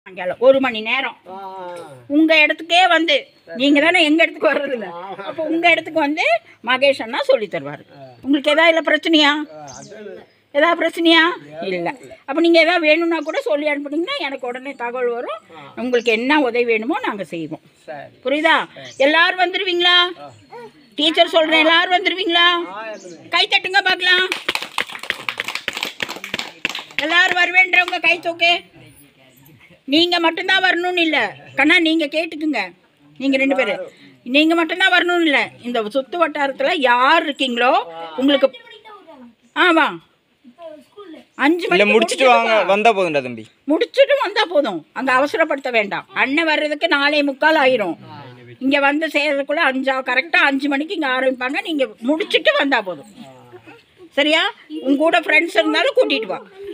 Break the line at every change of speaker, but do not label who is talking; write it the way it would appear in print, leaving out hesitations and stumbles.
1 மணி நேரம் உங்கள் இடத்துக்கே வந்து நீங்கள் தானே எங்கள் இடத்துக்கு வர்றதில்ல, அப்போ உங்கள் இடத்துக்கு வந்து மகேஷ் அண்ணா சொல்லி தருவார். உங்களுக்கு எதாவது இல்லை பிரச்சனையா? ஏதாவது பிரச்சனையா? இல்லை. அப்போ நீங்கள் எதாவது வேணும்னா கூட சொல்லி அனுப்புனீங்கன்னா எனக்கு உடனே தகவல் வரும். உங்களுக்கு என்ன உதவி வேணுமோ நாங்கள் செய்வோம். புரியுதா? எல்லோரும் வந்துடுவீங்களா? டீச்சர் சொல்கிறேன், எல்லோரும் வந்துடுவீங்களா? கை தட்டுங்க பார்க்கலாம். எல்லோரும் வருவேன்றவங்க கை தூக்கு. நீங்கள் மட்டும்தான் வரணும்னு இல்லை கண்ணா, நீங்கள் கேட்டுக்குங்க. நீங்கள் 2 பேர் நீங்கள் மட்டும்தான் வரணும்னு இல்லை. இந்த சுற்று வட்டாரத்தில் யார் இருக்கீங்களோ உங்களுக்கு ஆமாம் 5 மணி
முடிச்சுட்டு வாங்க, வந்தால் போதும்டா தம்பி.
முடிச்சுட்டு வந்தால் போதும், அங்கே அவசரப்படுத்த வேண்டாம். அண்ணன் வர்றதுக்கு 4:45 ஆயிரும். இங்கே வந்து சேர்றதுக்குள்ளே கரெக்டாக 5 மணிக்கு இங்கே ஆரம்பிப்பாங்க. நீங்கள் முடிச்சுட்டு வந்தால் போதும். சரியா? உங்க கூட ஃப்ரெண்ட்ஸ் இருந்தாலும் கூட்டிகிட்டு வா.